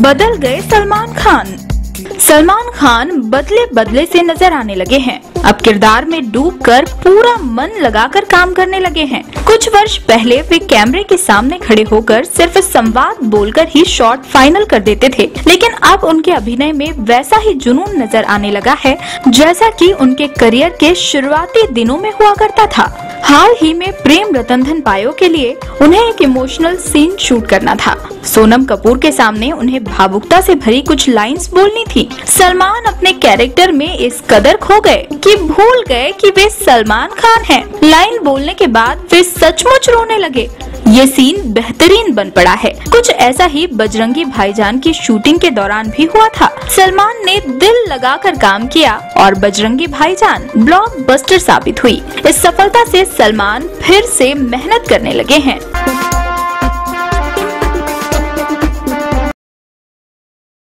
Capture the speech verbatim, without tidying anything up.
बदल गए सलमान खान। सलमान खान बदले बदले से नजर आने लगे हैं। अब किरदार में डूबकर पूरा मन लगाकर काम करने लगे हैं। कुछ वर्ष पहले वे कैमरे के सामने खड़े होकर सिर्फ संवाद बोलकर ही शॉट फाइनल कर देते थे, लेकिन अब उनके अभिनय में वैसा ही जुनून नजर आने लगा है जैसा कि उनके करियर के शुरुआती दिनों में हुआ करता था। हाल ही में प्रेम रतन धन पायो के लिए उन्हें एक इमोशनल सीन शूट करना था। सोनम कपूर के सामने उन्हें भावुकता से भरी कुछ लाइंस बोलनी थी। सलमान अपने कैरेक्टर में इस कदर खो गए कि भूल गए कि वे सलमान खान हैं। लाइन बोलने के बाद वे सचमुच रोने लगे। ये सीन बेहतरीन बन पड़ा है। कुछ ऐसा ही बजरंगी भाईजान की शूटिंग के दौरान भी हुआ था। सलमान ने दिल लगाकर काम किया और बजरंगी भाईजान ब्लॉकबस्टर साबित हुई। इस सफलता से सलमान फिर से मेहनत करने लगे हैं।